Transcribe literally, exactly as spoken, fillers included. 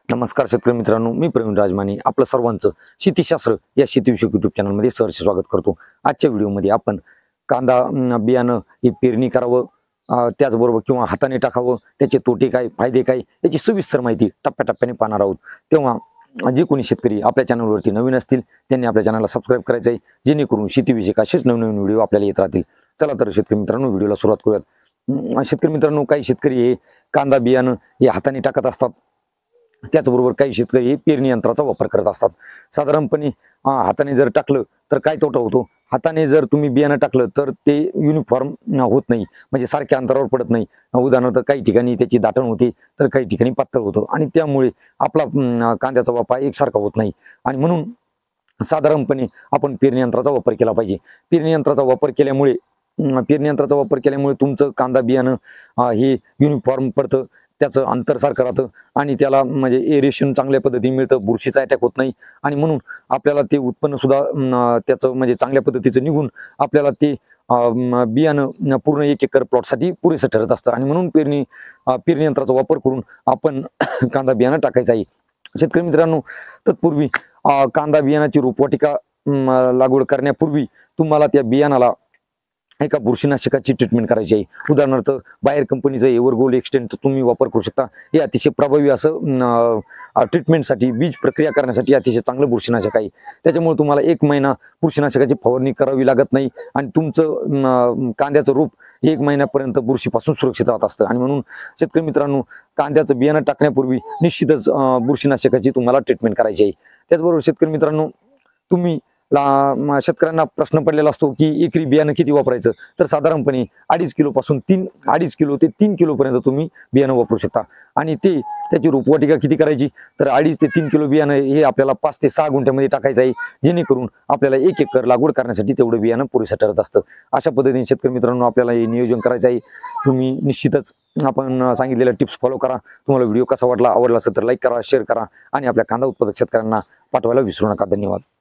नमस्कार शेतकरी मित्रांनो, मी प्रवीण राजमाने आपलं सर्वांचं शेतीशास्त्र या शेतीविषयक युट्यूब चॅनलमध्ये सहर्ष स्वागत करतो। आजच्या व्हिडिओमध्ये आपण कांदा अं, बियाणं हे पेरणी करावं अं, त्याचबरोबर किंवा हाताने टाकावं, त्याचे तोटे काय फायदे काय याची सविस्तर माहिती टप्प्याटप्प्याने पाहणार आहोत। तेव्हा जे कोणी शेतकरी आपल्या चॅनलवरती नवीन असतील त्यांनी आपल्या चॅनलला सबस्क्राईब करायचं आहे, जेणेकरून शेतीविषयक असेच नवीन नवीन व्हिडिओ आपल्याला येत राहतील। चला तर शेतकरी मित्रांनो व्हिडिओला सुरुवात करूयात। अं, शेतकरी मित्रांनो, काही शेतकरी हे कांदा बियाणं हे हाताने टाकत असतात, त्याचबरोबर काही शेतकरी हे पेरणी यंत्राचा वापर करत असतात। साधारणपणे हाताने जर टाकलं तर काय तोटा होतो, हाताने जर तुम्ही बियाणं टाकलं तर ते युनिफॉर्म होत नाही, म्हणजे सारख्या अंतरावर पडत नाही। उदाहरणार्थ काही ठिकाणी त्याची दाटण होते तर काही ठिकाणी पातळ होतं आणि त्यामुळे आपला अं, कांद्याचा वापा एकसारखा होत नाही। आणि म्हणून साधारणपणे आपण पेरणी यंत्राचा वापर केला पाहिजे। पेरणी यंत्राचा वापर केल्यामुळे अं, पेरणी यंत्राचा वापर केल्यामुळे तुमचं कांदा बियाणं अं, हे युनिफॉर्म पडतं, त्याचं अंतर सारखं राहतं आणि त्याला म्हणजे एरेशन चांगल्या पद्धतीने मिळतं, बुरशीचा अटॅक होत नाही आणि म्हणून आपल्याला ते उत्पन्न सुद्धा त्याचं म्हणजे चांगल्या पद्धतीचं निघून आपल्याला ते बियाणं पूर्ण एक एकर प्लॉटसाठी पुरेसं ठरत असतं। आणि म्हणून पेरणी पेरणी यंत्राचा वापर करून आपण कांदा बियाणं टाकायचं आहे। शेतकरी मित्रांनो, तत्पूर्वी कांदा बियाणाची रोपवाटिका लागवड करण्यापूर्वी तुम्हाला त्या बियाणाला एका बुरशीनाशकाची ट्रीटमेंट करायची आहे। उदाहरणार्थ बाहेर कंपनीचं एव्हरगोल्ड एक्सटेंट तुम्ही वापर करू शकता। हे अतिशय प्रभावी असं ट्रीटमेंटसाठी, बीज प्रक्रिया करण्यासाठी अतिशय चांगलं बुरशीनाशक आहे। त्याच्यामुळे तुम्हाला एक महिना बुरशीनाशकाची फवारणी करावी लागत नाही आणि तुमचं कांद्याचं रोप एक महिन्यापर्यंत बुरशीपासून सुरक्षित राहत असतं। आणि म्हणून शेतकरी मित्रांनो, कांद्याचं बियाणं टाकण्यापूर्वी निश्चितच बुरशीनाशकाची तुम्हाला ट्रीटमेंट करायची आहे। त्याचबरोबर शेतकरी मित्रांनो, तुम्ही शेतकऱ्यांना प्रश्न पडलेला असतो की एकरी बियाणं किती वापरायचं, तर साधारणपणे अडीच किलो पासून तीन अडीच किलो ते तीन किलो पर्यंत तुम्ही बियाणं वापरू शकता। आणि ते त्याची रोपवाटिका किती करायची, तर अडीच ते तीन किलो बियाणं हे आपल्याला पाच ते सहा गुंठ्यामध्ये टाकायचं आहे, जेणेकरून आपल्याला एक एकर लागवड करण्यासाठी तेवढं बियाणं पुरेसं ठरत असतं। अशा पद्धतीने शेतकरी मित्रांनो आपल्याला हे नियोजन करायचं आहे। तुम्ही निश्चितच आपण सांगितलेल्या टिप्स फॉलो करा। तुम्हाला व्हिडिओ कसा वाटला, आवडला असेल तर लाईक करा, शेअर करा आणि आपल्या कांदा उत्पादक शेतकऱ्यांना पाठवायला विसरू नका। धन्यवाद।